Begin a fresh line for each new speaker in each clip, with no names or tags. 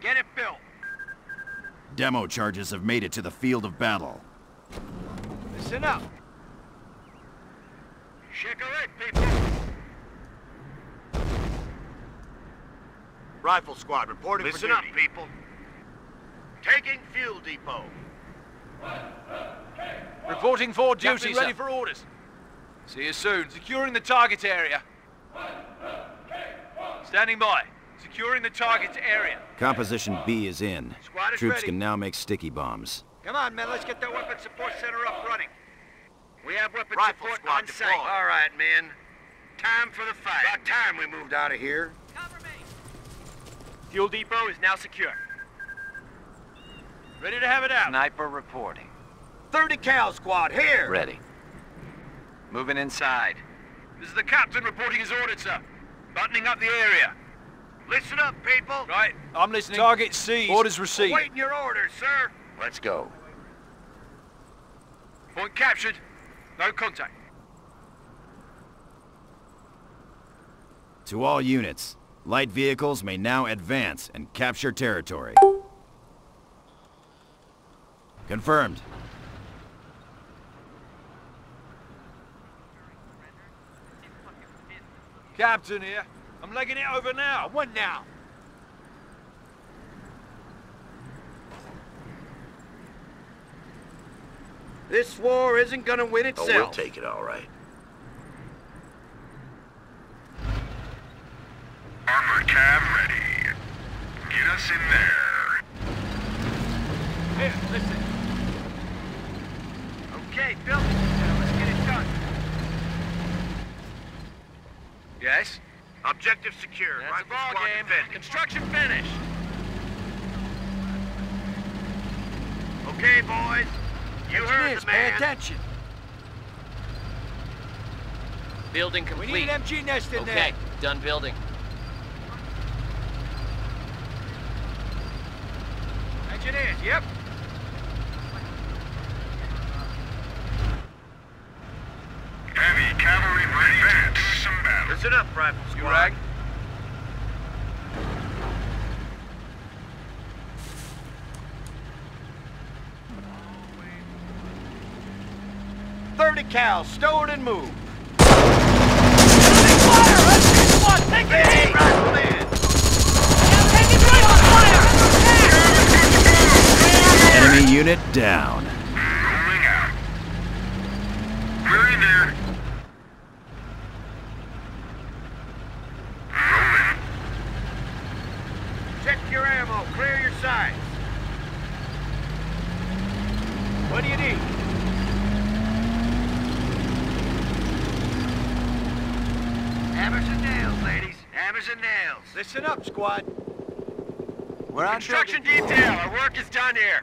Get it built.
Demo charges have made it to the field of battle.
Listen up. Shake a leg, people. Rifle squad reporting for duty. Listen up, people. Taking fuel depot.
Reporting for duty,
Captain,
sir.
ready for orders.
See you soon. Securing the target area. Standing by. Securing the target area.
Composition B is in.
Squad is
Troops
ready.
can now make sticky bombs.
Come on, men. Let's get that weapon support center up running. We have weapon
Rifle
support
squad
on site.
deployed.
All right, men. Time for the fight. About time we moved out of here.
Cover me.
Fuel depot is now secure. Ready to have it out.
Sniper reporting.
30 cal squad here.
Ready. Moving inside.
This is the captain reporting his orders, sir. Buttoning up the area.
Listen up, people.
Right, I'm listening.
Target seized.
Orders received.
Awaiting your orders, sir.
Let's go.
Point captured. No contact.
To all units, light vehicles may now advance and capture territory. Confirmed.
Captain here. I'm legging it over now.
What now? This war isn't gonna win
Oh,
itself.
we'll take it all right.
Armored cab ready. Get us in there.
Here, listen. Okay, Bill. Let's get it done.
Yes?
Objective secure.
That's
Rifle
a ball
squad
game.
defending.
Construction finished.
Okay, boys. You heard the man.
Pay attention.
Building
We
complete.
need an MG nest in there.
Okay, done building.
Engineers, yep.
Heavy cavalry ready to do some battle.
Listen up, Rifle Squad.
You rag?
.30 cal, stowed and moved.
Take it
Hey,
easy!
rifleman!
Enemy unit down.
Rolling out. We're in there. Rolling.
Check your ammo, clear your sights. What do you need? Hammers and nails, ladies. Hammers and nails.
Listen up, squad. We're on
Construction
building.
detail. Our work is done here.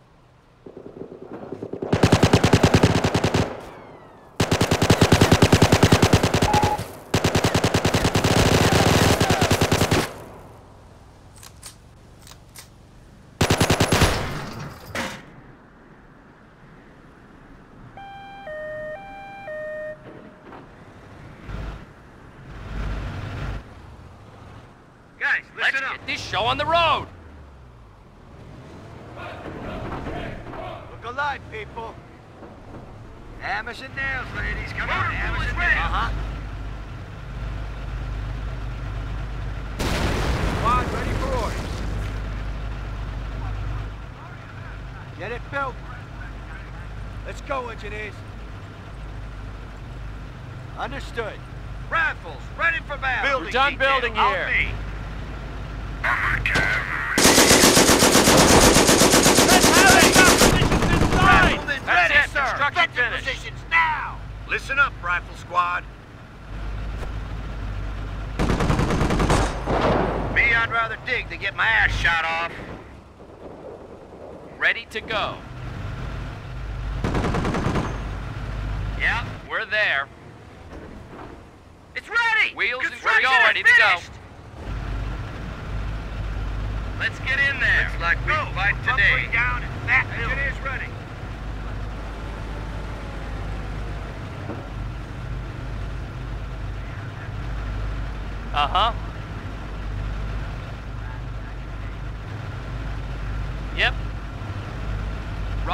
Guys,
Let's
listen up.
get this show on the road!
Look alive, people.
Hammers and nails, ladies. Come on,
Motor pool
hammers
is
and
ready.
nails.
Squad ready for orders. Get it built. Let's go, engineers. Understood.
Rifles, ready for battle.
We're done
detail,
building
on
here.
me.
Armored cab.
Let's have it! Positions inside!
Riflemen,
That's
ready,
it!
sir.
Construction
Effective
finished!
positions now. Listen up, Rifle Squad. Me, I'd rather dig than get my ass shot off.
Ready to go.
Yeah,
We're there.
it's ready.
Wheels and
Construction
go,
is
ready to go.
finished. Let's get in there. Looks like we fight today. Down in that Engineers ready.
Uh-huh.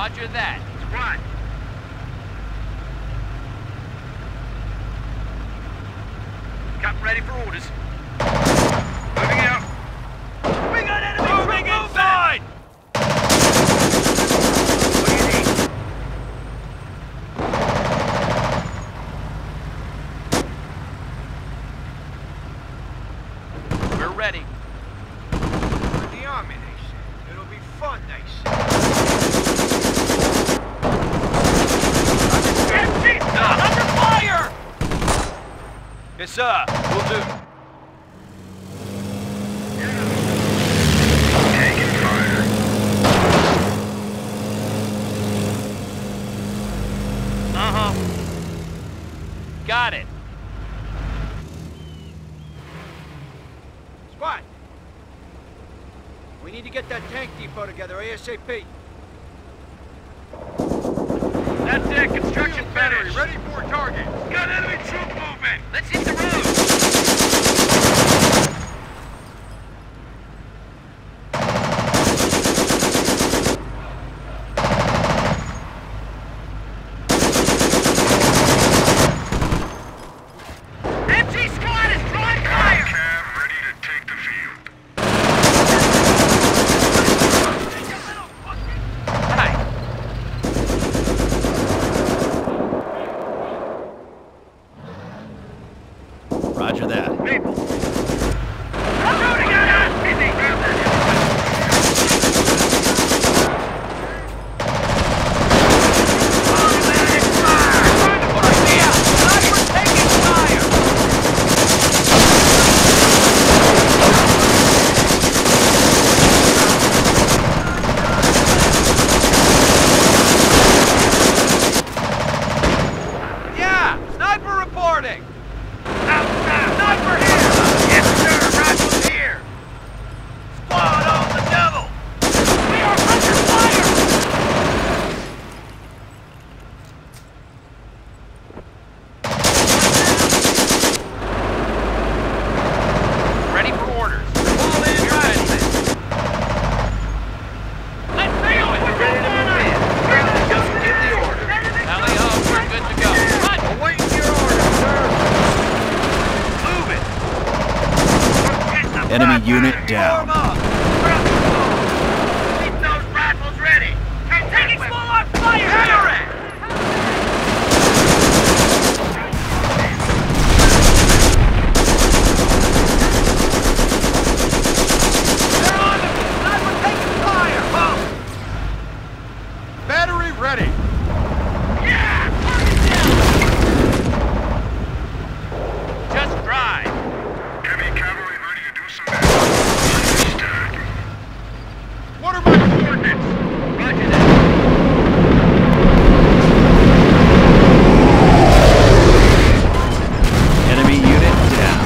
Roger that.
Squad.
Captain ready for orders. Moving out.
We got enemy
Moving inside! We're ready.
In the army, they said. It'll be fun, they said.
Under fire!
Yes, sir. Will do.
Taking fire.
Got it.
Squad! We need to get that tank depot together ASAP.
That's it. Construction finished.
Ready for target.
Got enemy troop movement.
Let's hit the road.
MG squad is drawing fire.
Cav ready to take the field.
Hi.
Roger that.
People. Shooting at us.
Yeah! Sniper reporting!
Sniper here. Yes, sir. Rifles here. Squad on the double. We are under fire.
Ready for orders.
Fall in ready.
Let's sail it!
We're ready to move in. Apparently just give the order.
Tally ho, we're good to go. Run!
Awaiting your order, sir. Move it.
Enemy unit down.
Form up. Keep those rifles ready. Taking small on fire. Fire it. They're on it. Sniper taking fire.
Battery ready.
Yeah.
Just drive.
Heavy cavalry ready to do some damage. Stack.
What are my coordinates?
Roger that.
Enemy unit down.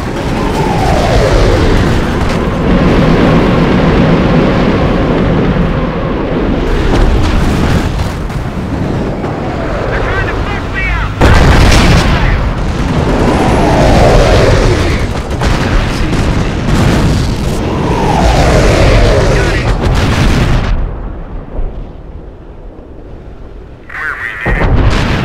They're trying to push me out.
Where we need it.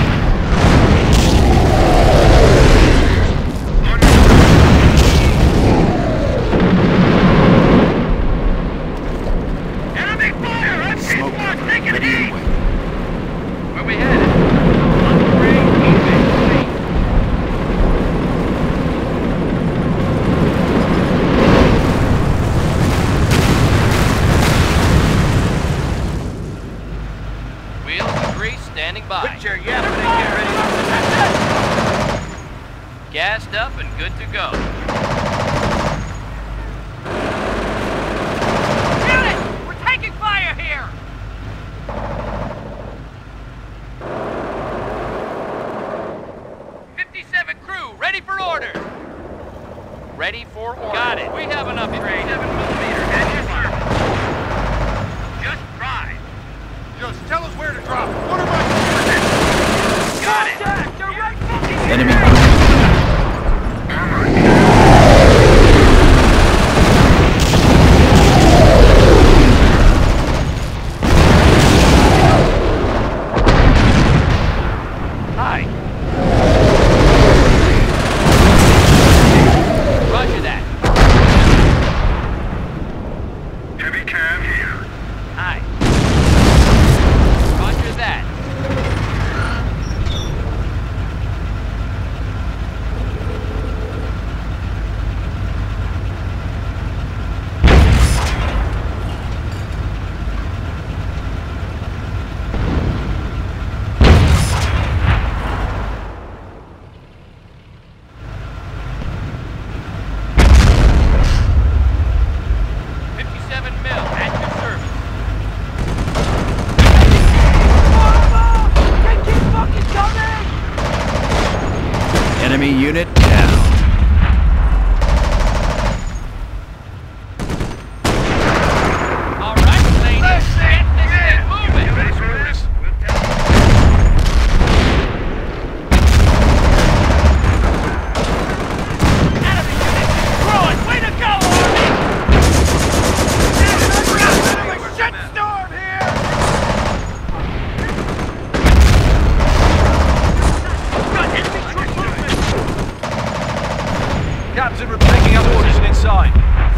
Enemy fire. MG
Smoke
squad
cover.
taking
Ready
heat.
and wait.
Where we headed? Upgrade complete. Wheels and grease standing by.
Put your yapping and get ready.
Gassed up and good to go.
Unit, we're taking fire here.
Crew, ready for orders. Ready for orders. Got it. We have enough upgrade. 7mm.
And your service. Just drive.
Just tell us where to drop. What are my coordinates?
Got it. Direct focus.
Enemy unit Enemy unit down.
All right, ladies, get this thing moving.
Ready for orders? We'll tell
Enemy unit destroyed. Way to go, Army!
Shitstorm here!
Got enemy troop movement.
Captain, we're taking up position inside.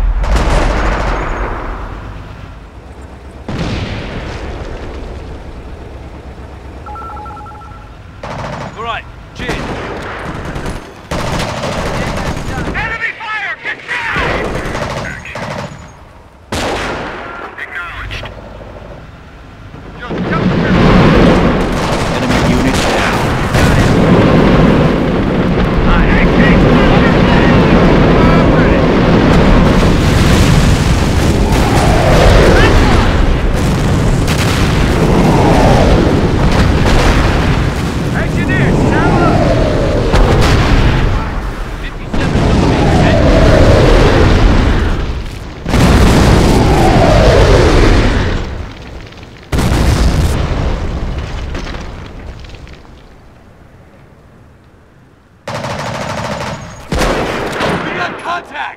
All right, cheers.
enemy fire! Get down!
Acknowledged.
Just tell them
Enemy unit down.
Engineer, saddle up!
57 millimeter.
We got contact!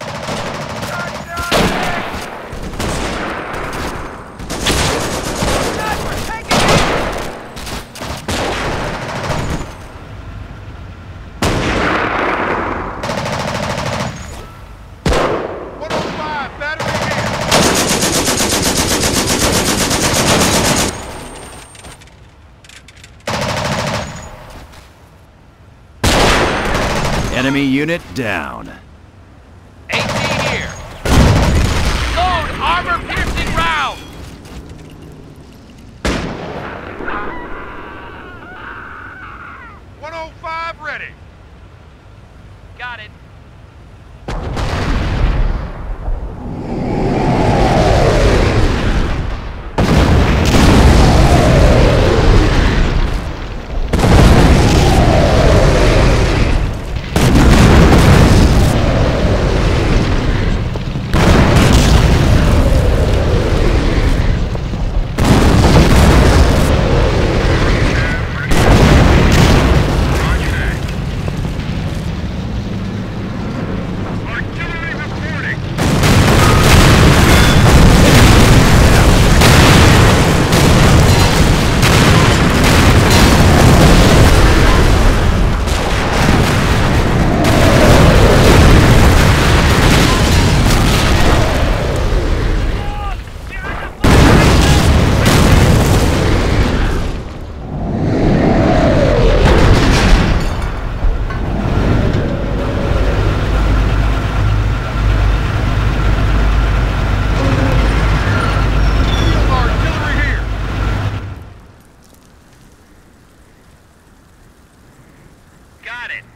battery here.
Enemy unit down.
18 here. Load armor-piercing round.
.105 ready.
Got it.
Artillery reporting.
Field artillery here.
Got it.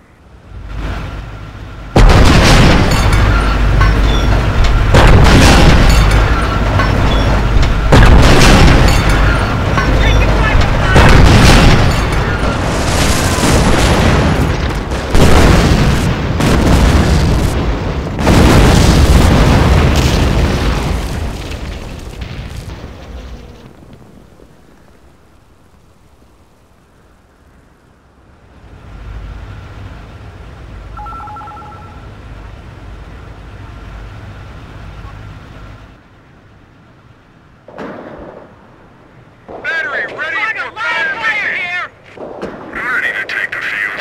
Battery ready for fire here.
Ready to take the field.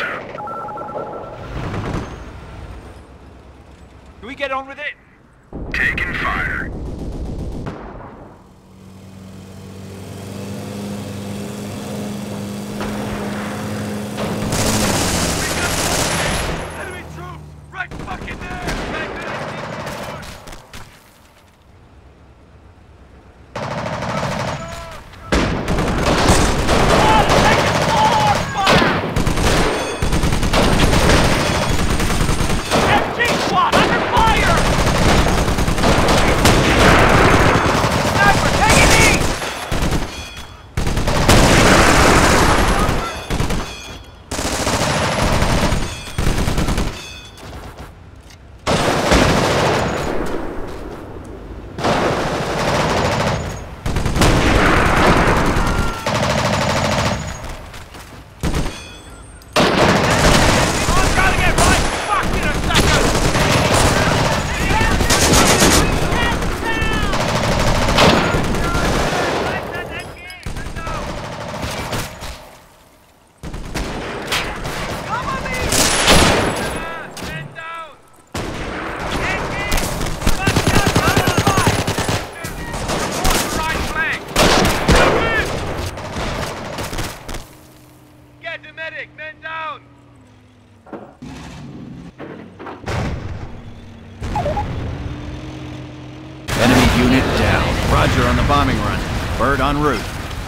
Can we get on with it?
Taking fire.
Enemy troops! Right fucking there!
MG squad under fire!
unit down. Roger on the bombing run. Bird en route.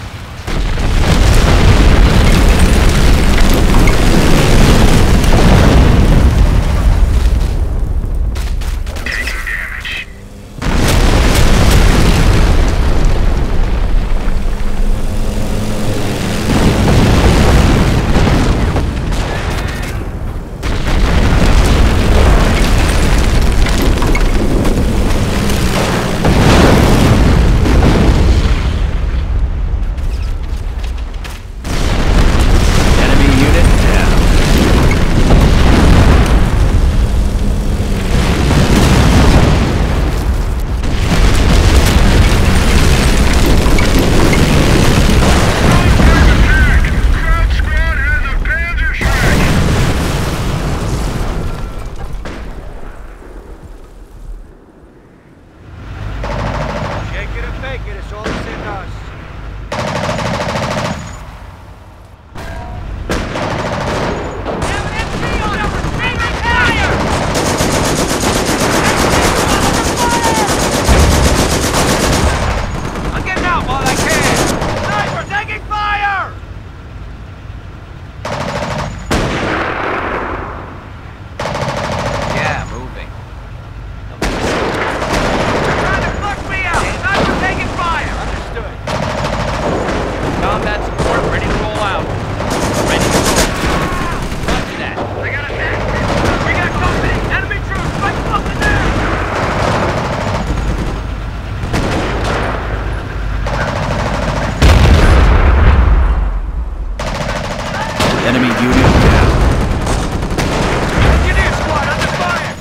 Enemy unit down.
Engineer squad under fire!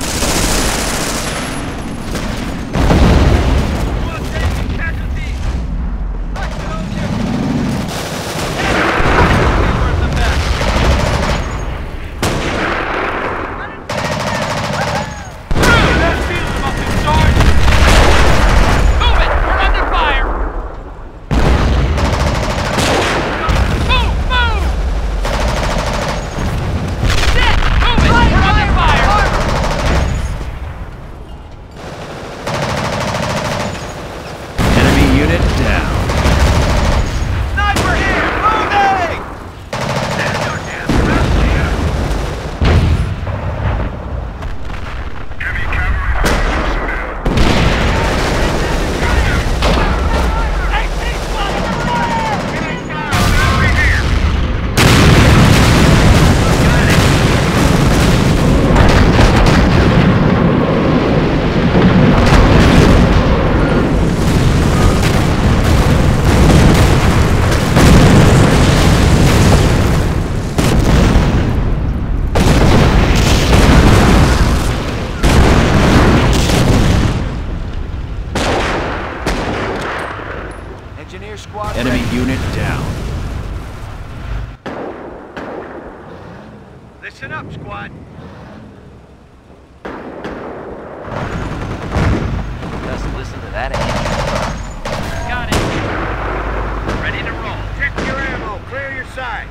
We're taking casualties! Nice to know you! Where's the best? That field must be charged!
Move it! We're under fire! Move! Move! Shit! Move it! We're under fire!
Enemy unit down.
Sniper here! Moving!
Heavy cavalry personnel.
Engineer squad
Enemy
ready.
unit down.
Listen up, squad.
Just listen to that engine.
Got it.
Ready to roll.
Check your ammo. Clear your sides.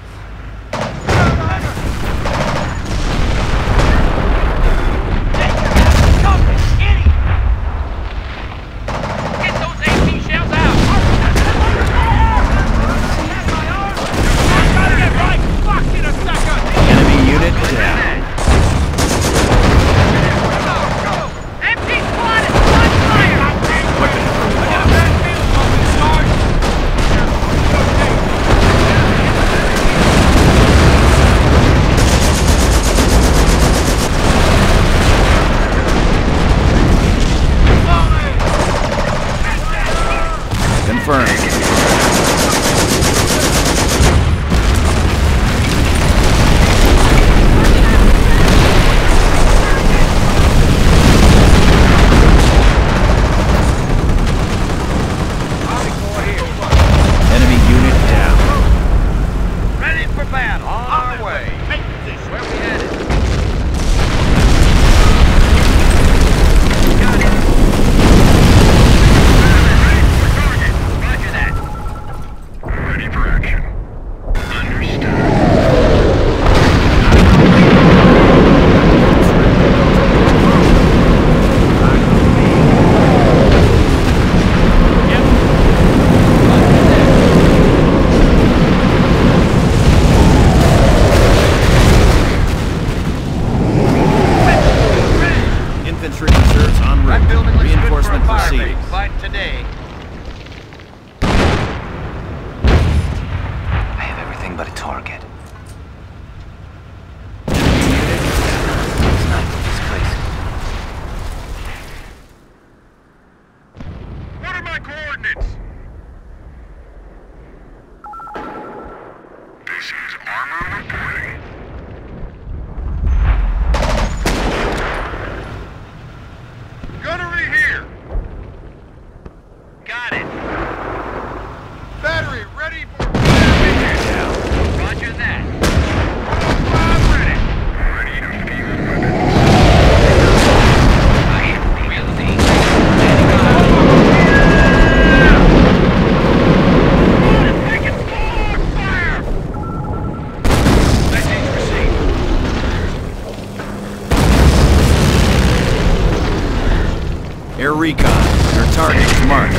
Get those AP shells out!
Enemy unit down.
MP squad is on fire!
Air recon. Your target is marked.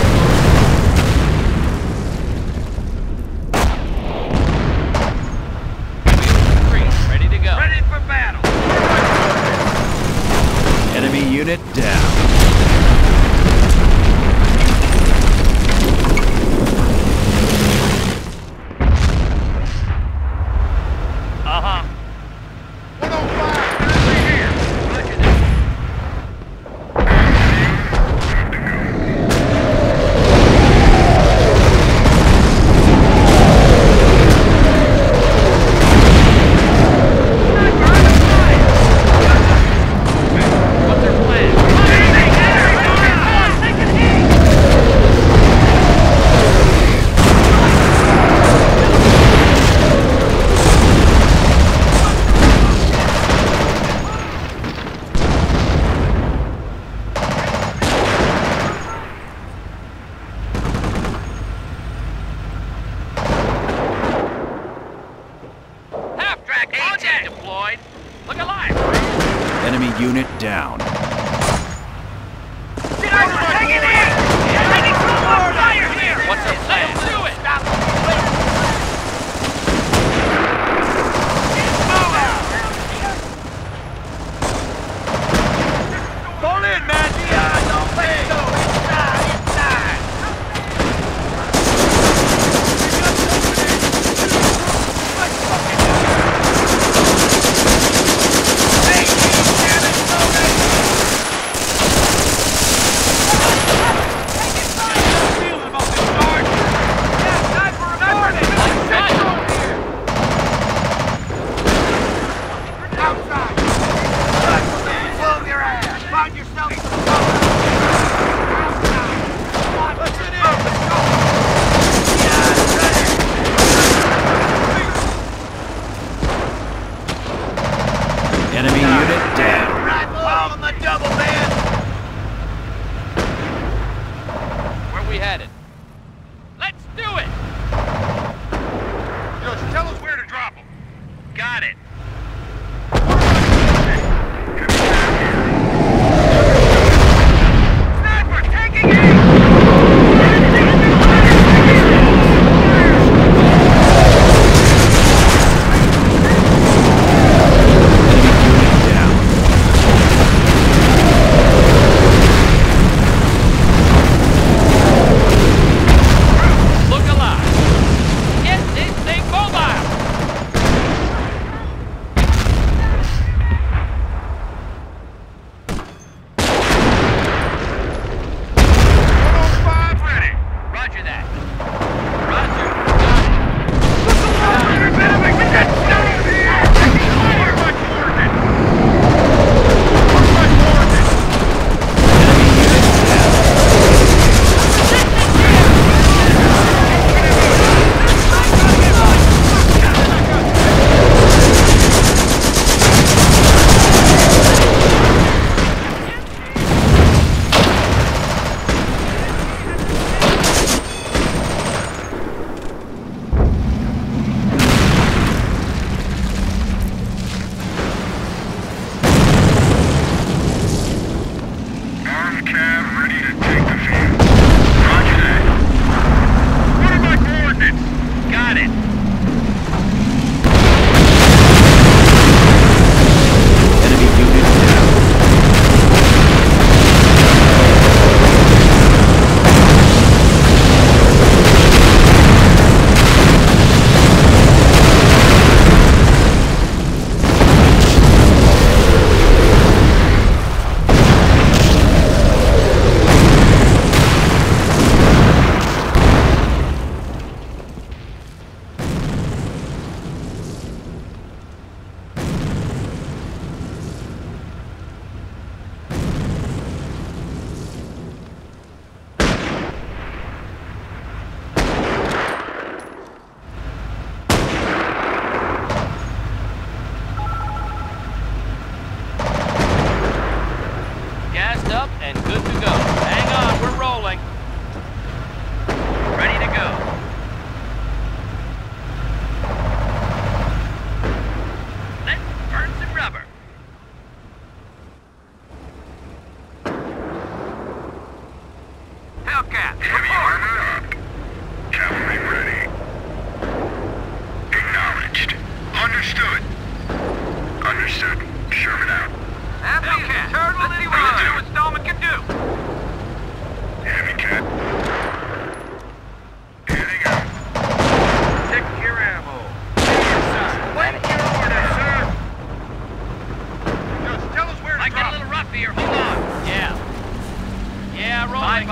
Ready to go.
Ready for battle.
Enemy unit down.
Uh-huh.
105, right here.
Roger that.
What's their plan? Half-track ATAC deployed. Look alive.
Enemy unit down.
What's their plan? Do it.
Pull in, man. Don't let go. Inside. Feeling about this charge.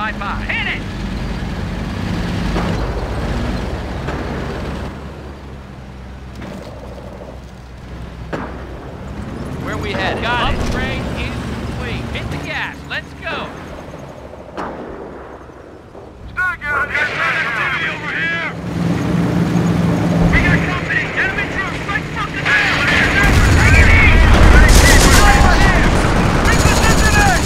right by. Hit it! Where we headed? Got it. Upgrade is complete. Hit the gas. Let's go.
Stag out! Got activity over here! We got company! Enemy troops! Right from the tail! Take it easy! Over here! Bring this into there!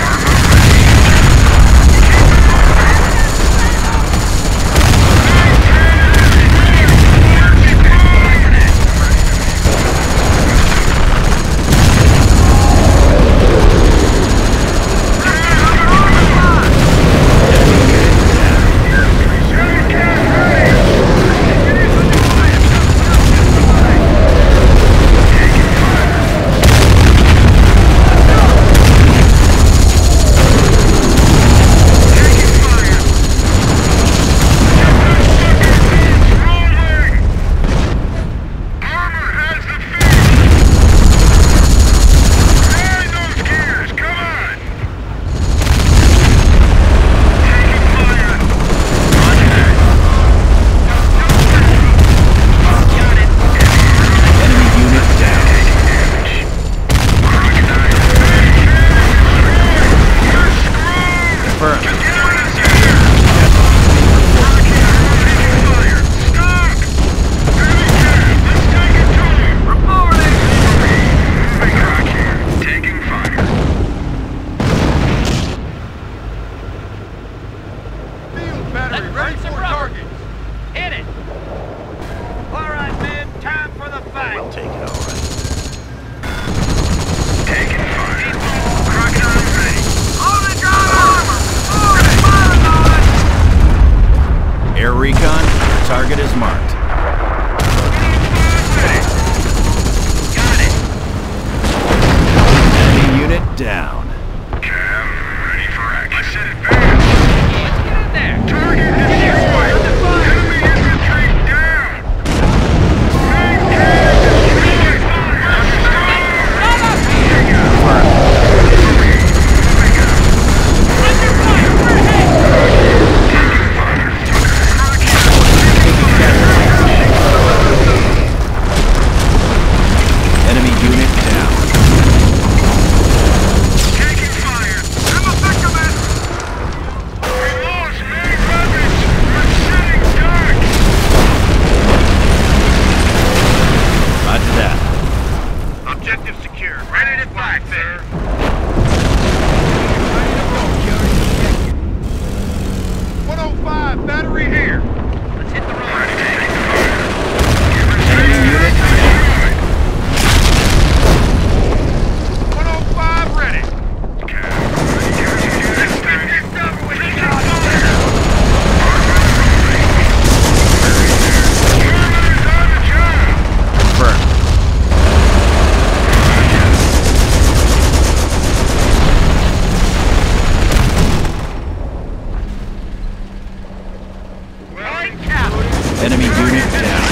Enemy unit down.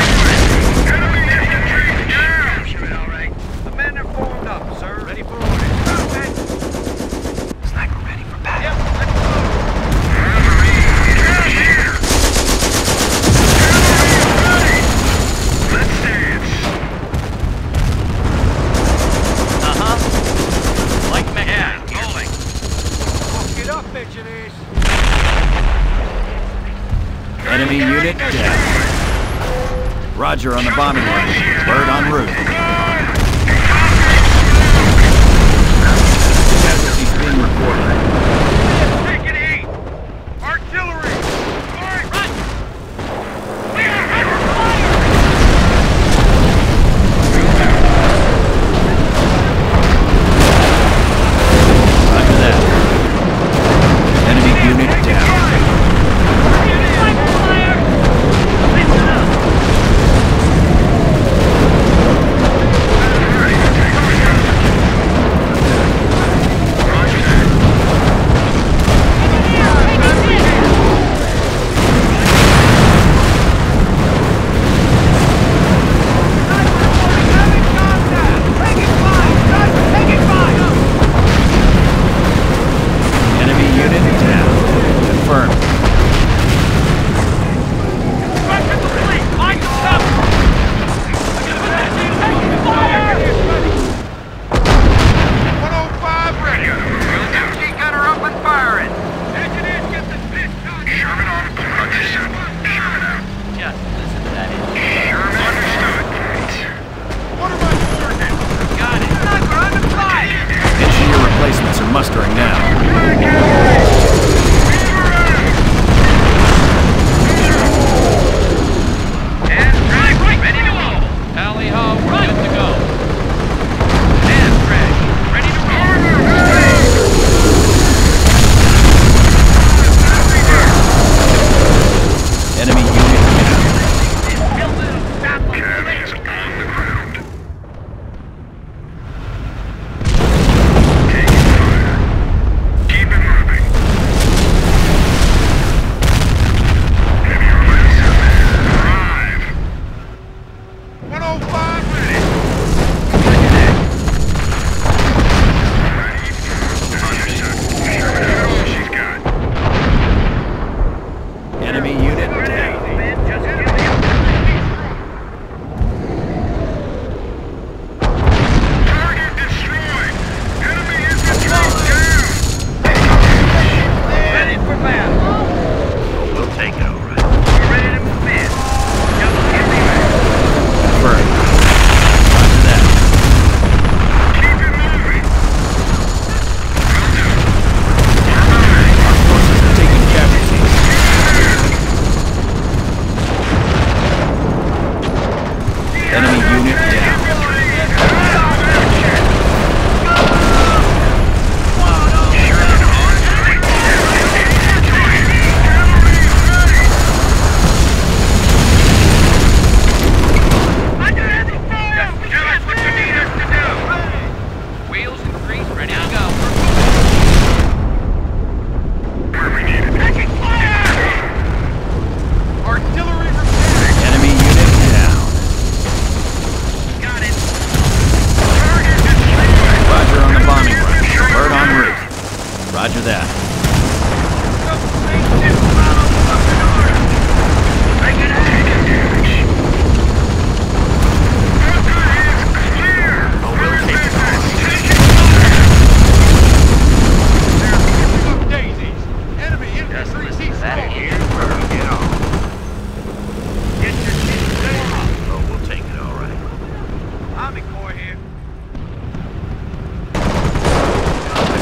All right. The men are formed up, sir. Ready for orders. Looks like we're ready for battle. Yep, let's go.
Let's dance.
Like Megan. Rolling.
Get up, engineers.
Enemy unit down. Roger on the bombing run. Bird en route. Casualties being reported.
Taking heat! Artillery! All right, run! We are under fire!
Roger that. Enemy unit down.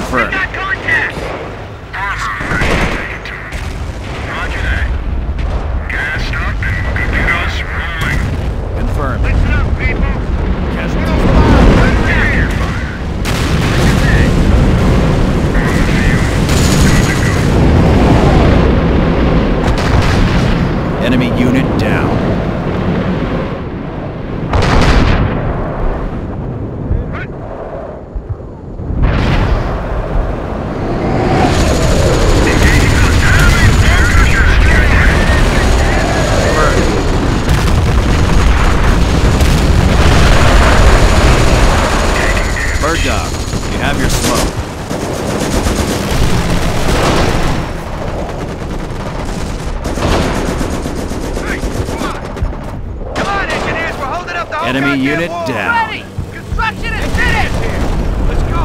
Confirmed.
Got contact!
Awesome. Ready to take it to him. Roger that. Gassed up and good to us rolling.
Confirmed.
Listen up, people.
Casualties.
Taking fire. On the field. Good to go.
Enemy unit down. Bird Dog, you have your smoke.
Come on, engineers. We're holding up the whole
Enemy
goddamn
unit
wall.
down.
Ready! Construction is finished!
Let's go.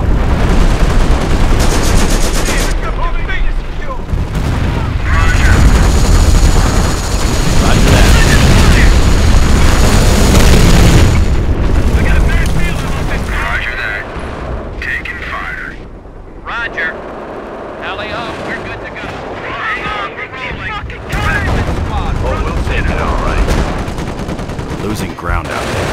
Hold me secure.
Roger that.
Roger that. Taking fire.
Roger. Tally-ho, we're good to go.
Hang on, we're rolling.
Oh, we'll take it all right.
Losing ground out there.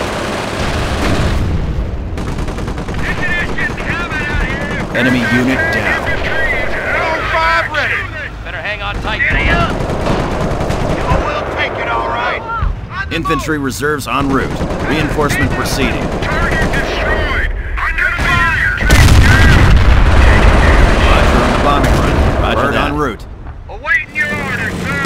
Engineers getting hammered out here.
Enemy unit down.
L5 ready.
Better hang on tight.
Oh, we'll take it all right.
Infantry reserves en route. Reinforcement proceeding.
Target destroyed. Under fire.
Roger on the bombing run. Roger Bird en route.
Awaiting your orders, sir.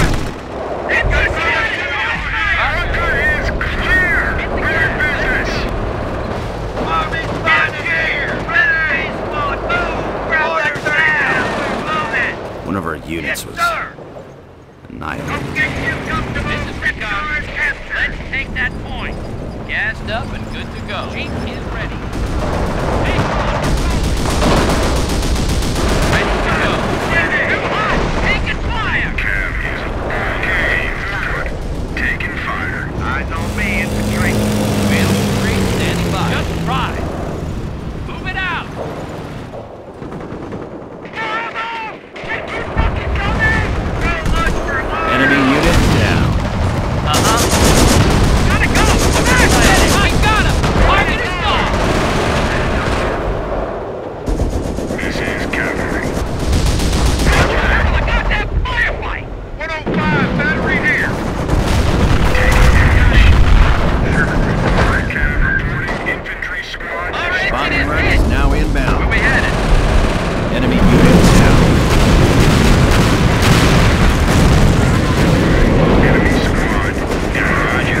Bunker is clear. We're in business.
Army's down here. Ready. Move. Grab that ground. Move it.
One of our units was
Sir.
annihilated.
Get you comfortable.
This is Recon. Let's take that point. Gassed up and good to go. Jeep is ready. Hey, ready to go.
Taking fire.
Cam is okay. Good. Taking fire.
Eyes on me, infantry.
Wheel 3 standing by. Just try. Move it out.
Enemy unit down.
Gotta go. I got him. Target is gone.
This is cavalry.
I got that firefight.
105 battery here.
Cam reporting infantry squad.
All right,
Bombing run is now inbound.
we headed?
Enemy unit down.
Enemy squad. Roger.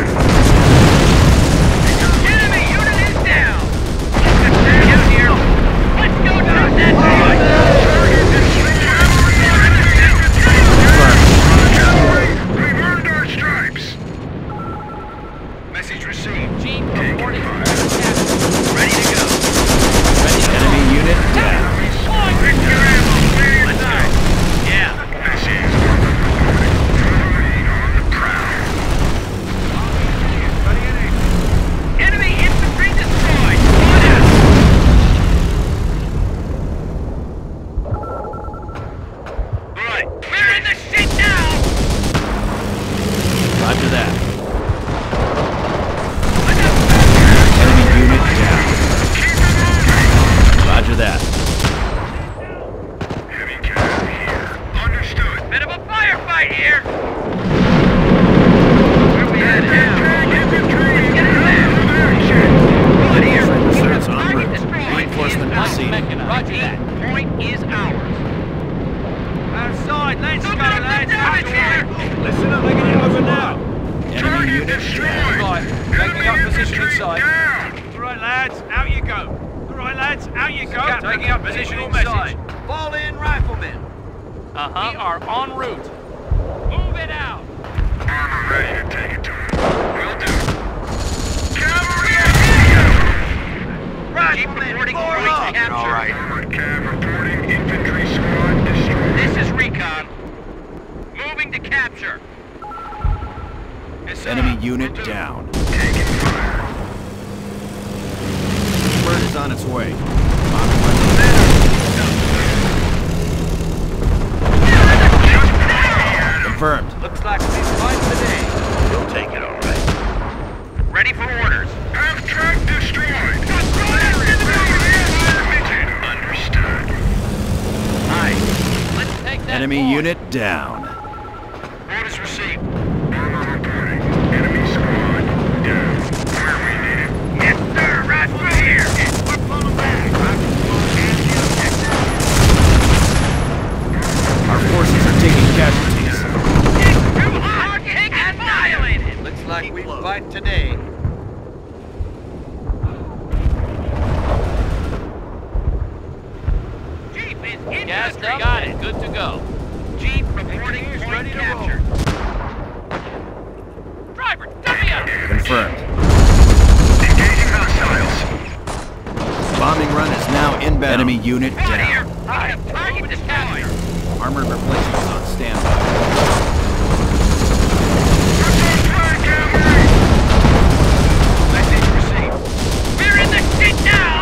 Enemy unit is down. Get here. Let's go down that
Target destroyed. We've earned our stripes.
Message received.
Jeep reporting.
Ready to go.
Enemy unit down.
Let's go. Yeah.
This is Wolverine on the prowl.
Enemy infantry destroyed. On out. Right. We're in the shit now.
Roger that. Enemy unit down. Roger that.
Heavy cam here. Understood.
Bit of a firefight here. Where we at now?
Infantry.
Get in there.
Action.
Good here.
Reserves en
Target
route.
destroyed.
Reinforcement proceeding.
Roger that.
Point is ours.
Outside, let's go,
Look at the
lads.
damage here.
Listen up, they're getting over now.
Enemy
Target
unit
destroyed.
Right, taking
Enemy
up position
infantry
inside.
down.
All right, lads, out you go. All right, lads, out you go. Taking up position inside. Fall in, riflemen.
We are en route. Move it out.
Armor ready to take it to him. Will do. Cavalry
Riflemen,
reporting
form
point
up.
capture.
All right. Armored cab reporting infantry squad destroyed.
This is recon. Moving to capture.
Yes, sir.
Enemy unit down.
Taking fire.
Bird is on its way. Confirmed.
Looks like we fight today.
We'll take it, all right. Ready for orders.
Have track destroyed. Understood.
Aye.
Let's take that
Enemy
point.
unit down.
Orders received.
Armor reporting. Enemy squad down. Where we need it.
Yes, sir. Right through here. We're pulling back.
Our forces are taking casualties.
Too hot. Annihilated.
Looks like we fight today.
Jeep is in
Gassed up. Got it. Good to go.
Jeep reporting point
ready to roll.
captured.
Driver, dummy up.
Confirmed.
Engaging hostiles.
Bombing run is now inbound. Enemy unit
Out of here.
down.
We have target destroyed.
Armored replacements on standby.
Message received.
We're in the shit now.